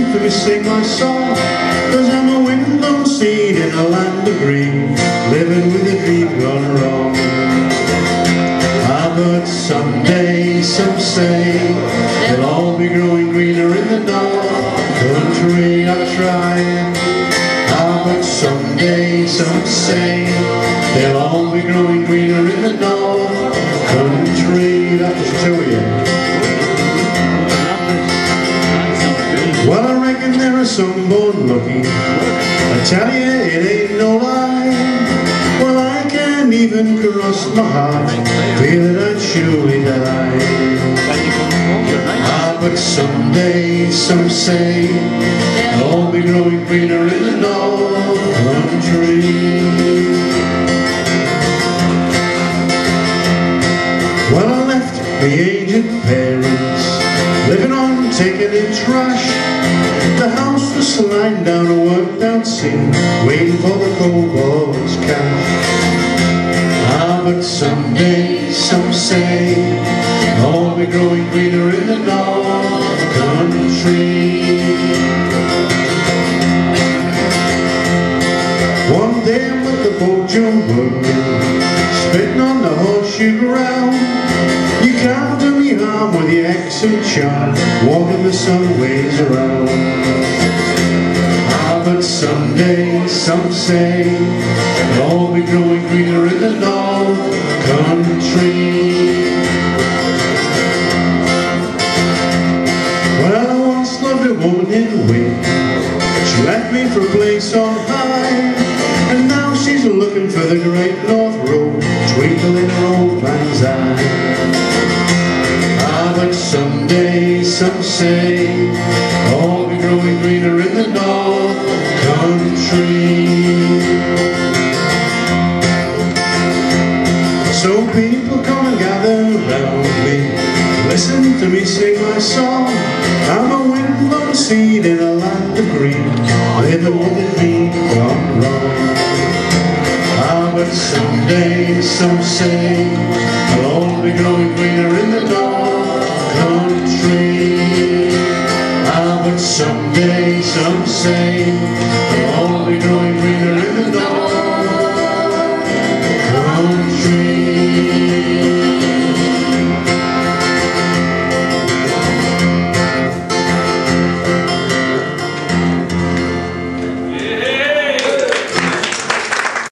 listen to me sing my song, 'cause I'm a wind-blown seed in a land of green, living with a dream gone wrong. Ah, but someday, some say, they'll all be growing greener in the north country. I'll try. Ah, but someday, some say, they'll all be growing greener in the north country. That was two of you. Well, I reckon there are some born lucky. I tell you, it ain't no lie. Well, I can't even cross my heart, feeling I'd surely die. Ah, but someday, some say, they'll all be growing greener in the north country. Well, I left the aged parents, living on taking in trash. The house was lying down a worked out scene, waiting for the cobbler's cash. Ah, but someday, some say, they'll all be growing greener in the north country. One day I'm with the bojo working, spitting on the horseshoe ground. You can't do me harm with your accent charm, walking the sun ways around. Ah, but someday, some say, they'll all be growing greener in the north country. Well, I once loved a woman in Wick. She left me for a place on high, and now she's looking for the great North Road, twinkle in her old mind's eye. Ah, but someday, some say, they'll all be growing greener in the north country. So people come and gather round me, listen to me sing my song. I'm a wind-blown seed in a land of green, living with a dream gone wrong. Ah, but someday, some say, they'll all be growing greener in the north country. Ah, but someday, some say, they'll all be growing greener